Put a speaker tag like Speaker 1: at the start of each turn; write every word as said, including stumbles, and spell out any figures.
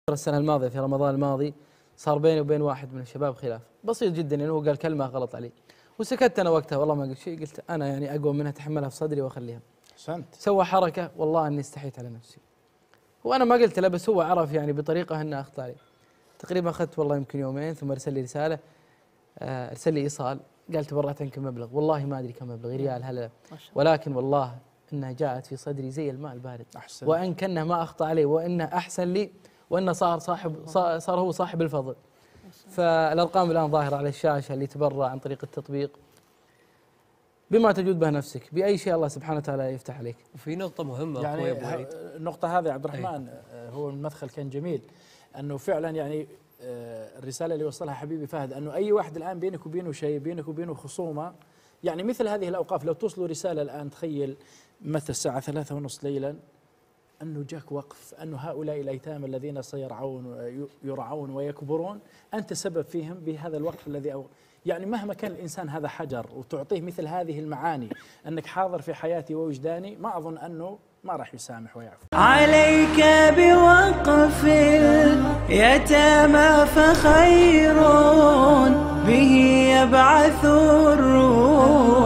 Speaker 1: السنة الماضية في رمضان الماضي صار بيني وبين واحد من الشباب خلاف بسيط جدا، يعني هو قال كلمة غلط علي وسكت أنا وقتها، والله ما قلت شيء، قلت أنا يعني أقوى منها أتحملها في صدري وأخليها.
Speaker 2: أحسنت.
Speaker 1: سوى حركة والله إني استحيت على نفسي، وأنا ما قلت له بس هو عرف يعني بطريقة أنه أخطأ علي. تقريبا أخذت والله يمكن يومين ثم أرسل لي رسالة، آه، أرسل لي إيصال قال تبرعت عنك مبلغ، والله ما أدري كم مبلغ ريال هلا، ولكن والله إنها جاءت في صدري زي الماء البارد.
Speaker 2: أحسن.
Speaker 1: وإن كانه ما أخطأ علي وإنه أحسن لي وإنه صار صاحب صار هو صاحب الفضل. فالأرقام الآن ظاهرة على الشاشة اللي تبرع عن طريق التطبيق بما تجود به نفسك بأي شيء الله سبحانه وتعالى يفتح عليك.
Speaker 3: وفي نقطة مهمة
Speaker 2: يعني
Speaker 3: أخوي أبو وليد،
Speaker 2: النقطة هذه عبد الرحمن هو المدخل كان جميل، أنه فعلا يعني الرسالة اللي وصلها حبيبي فهد أنه أي واحد الآن بينك وبينه شيء، بينك وبينه خصومة، يعني مثل هذه الأوقاف لو توصلوا رسالة الآن، تخيل مثل الساعة ثلاثة ونص ليلا أنه جاك وقف، أنه هؤلاء الأيتام الذين سيرعون يرعون ويكبرون أنت سبب فيهم بهذا الوقف الذي أو يعني مهما كان الإنسان هذا حجر وتعطيه مثل هذه المعاني أنك حاضر في حياتي ووجداني، ما أظن أنه ما راح يسامح ويعفو.
Speaker 4: عليك بوقف اليتامى فخير به يبعث الروح